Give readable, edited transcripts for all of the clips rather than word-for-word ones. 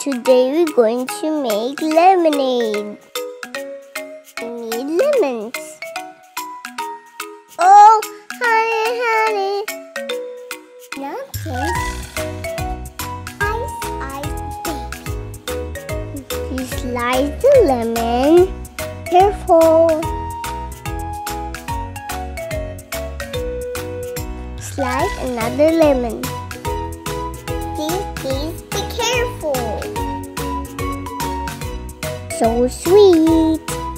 Today we're going to make lemonade. We need lemons. Oh, honey. Not this. Baby. You slice the lemon. Careful. Slice another lemon. Please be careful. So sweet.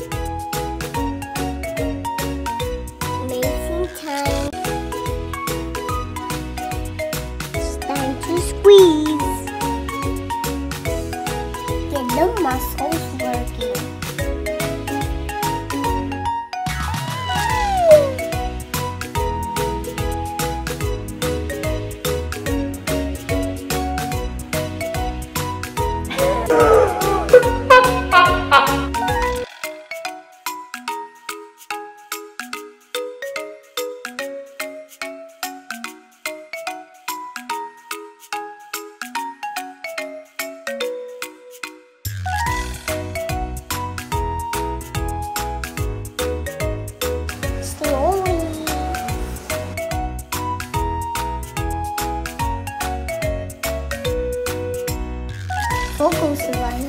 Amazing time. It's time to squeeze. Get the muscles working. Focus, Savannah.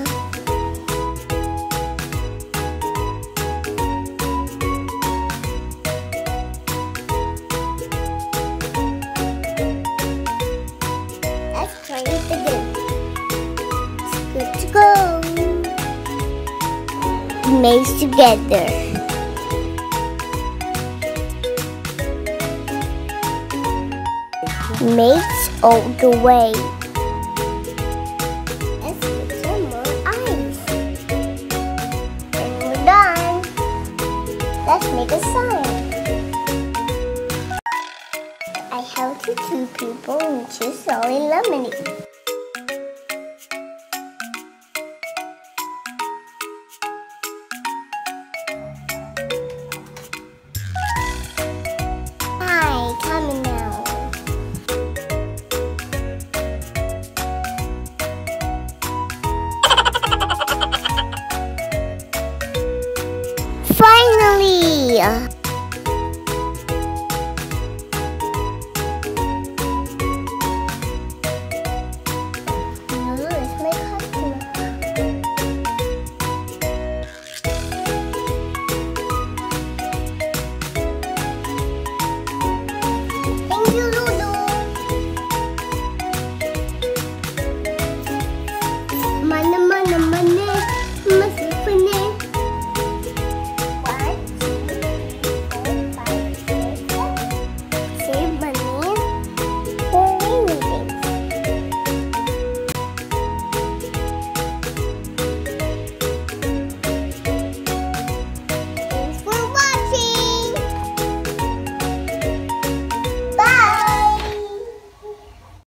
Let's try it again. It's good to go. Mix together. Mix all the way. Let's make a sign. I helped you two people and just selling lemonade.